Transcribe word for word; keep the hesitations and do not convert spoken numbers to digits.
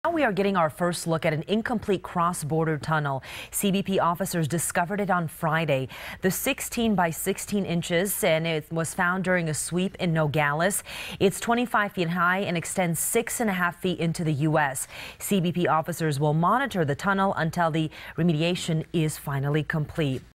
Now we are getting our first look at an incomplete cross-border tunnel. C B P officers discovered it on Friday. The sixteen by sixteen inches, and it was found during a sweep in Nogales. It's twenty-five feet high and extends six and a half feet into the U S C B P officers will monitor the tunnel until the remediation is finally complete.